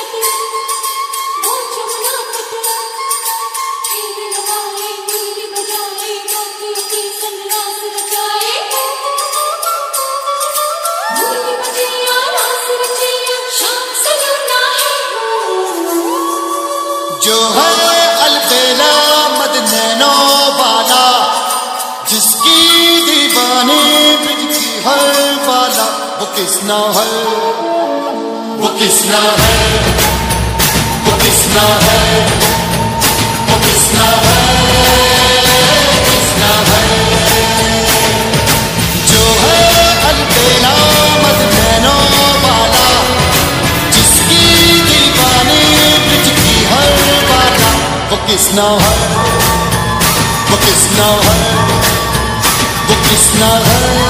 जो है अलबेला मदनैनो वाला, जिसकी दीवानी ब्रिज की हर वाला, वो किसना है, वो किसना है, वो किसना है, वो किसना है, किसना है। जो है अलबेला मदनैनो वाला, जिसकी दीवानी ब्रिज की हर वाला, वो किसना है, वो किसना है, वो किसना है।